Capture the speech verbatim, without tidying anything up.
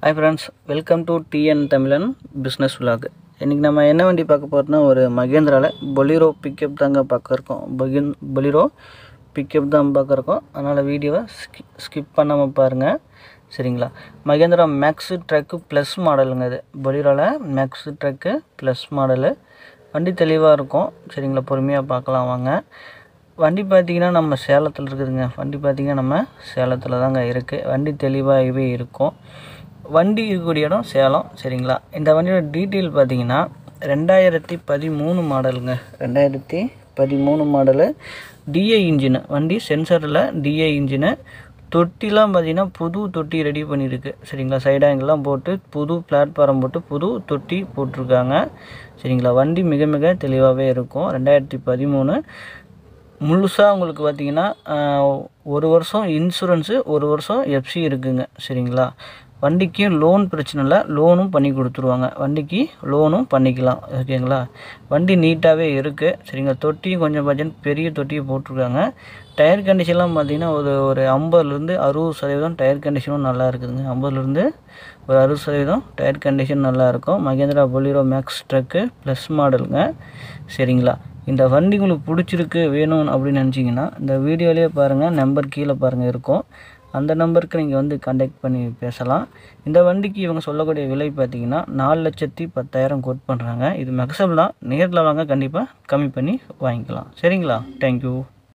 Hi friends, welcome to T N Tamilan Business Vlog. இன்னைக்கு நம்ம என்ன வண்டி பார்க்க போறோம்னா ஒரு மகேந்திரால பொலிரோ பிக்கப் தாங்க பார்க்க இருக்கோம். பொலிரோ பிக்கப் தான் பார்க்க இருக்கோம். அதனால வீடியோவை ஸ்கிப் பண்ணாம பாருங்க. சரிங்களா? மகேந்திரா maxi truck plus மாடலுங்க இது. பொலிரோல maxi truck plus மாடல். வண்டி தெளிவா இருக்கும். சரிங்களா? பொறுமையா பார்க்கலாம் வாங்க. வண்டி பாத்தீங்கன்னா நம்ம சேலத்துல இருக்குதுங்க. வண்டி பாத்தீங்கன்னா நம்ம சேலத்துல தாங்க இருக்கு. வண்டி தெளிவாகவே இருக்கும். வண்டி இருக்கக்கூடிய இடம் சேலம். சரிங்களா? இந்த வண்டியோட டீடைல் பாத்தீங்கன்னா ரெண்டாயிரத்து பதிமூணு மாடலுங்க. ரெண்டாயிரத்து பதிமூணு மாடல் D I இன்ஜின். வண்டி சென்சார்ல D I இன்ஜின். தொட்டிலாம் பாத்தீங்கன்னா புது தொட்டி ரெடி பண்ணிருக்கு. சரிங்களா? சைடு ஆங்கிள்லாம் போட்டு புது பிளாட்ஃபார்ம் போட்டு புது தொட்டி போட்டுருக்காங்க. சரிங்களா? வண்டி மிக மிக தெளிவாகவே இருக்கும். ரெண்டாயிரத்து பதிமூணு முழுசா உங்களுக்கு பாத்தீங்கன்னா ஒரு வருஷம் இன்சூரன்ஸ் ஒரு வருஷம் F C இருக்குங்க. சரிங்களா? வண்டிக்கு லோன் பிரச்சனை இல்லை, லோனும் பண்ணி கொடுத்துருவாங்க. வண்டிக்கு லோனும் பண்ணிக்கலாம். ஓகேங்களா? வண்டி நீட்டாகவே இருக்குது. சரிங்களா? தொட்டியும் கொஞ்சம் பார்த்தீங்கன்னா பெரிய தொட்டியை போட்டிருக்காங்க. டயர் கண்டிஷன்லாம் பார்த்தீங்கன்னா ஒரு ஒரு ஐம்பதுலேருந்து அறுபது சதவீதம் டயர் கண்டிஷனும் நல்லா இருக்குதுங்க. ஐம்பதுலேருந்து ஒரு அறுபது சதவீதம் டயர் கண்டிஷன் நல்லாயிருக்கும். Mahindra Bolero Maxx truck plus மாடலுங்க. சரிங்களா? இந்த வண்டி உங்களுக்கு பிடிச்சிருக்கு வேணும் அப்படின்னு நினச்சிங்கன்னா இந்த வீடியோலேயே பாருங்கள், நம்பர் கீழே பாருங்கள் இருக்கும். அந்த நம்பருக்கு நீங்கள் வந்து கான்டாக்ட் பண்ணி பேசலாம். இந்த வண்டிக்கு இவங்க சொல்லக்கூடிய விலை பார்த்தீங்கன்னா நாலு லட்சத்தி பத்தாயிரம் கோட் பண்ணுறாங்க. இது மேக்ஸிமம் தான். நேரில் வாங்க, கண்டிப்பாக கம்மி பண்ணி வாங்கிக்கலாம். சரிங்களா? தேங்க்யூ.